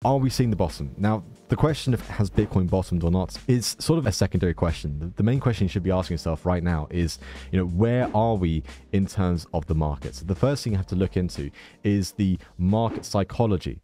are we seeing the bottom? Now, the question of has Bitcoin bottomed or not is sort of a secondary question. The main question you should be asking yourself right now is, where are we in terms of the market? So the first thing you have to look into is the market psychology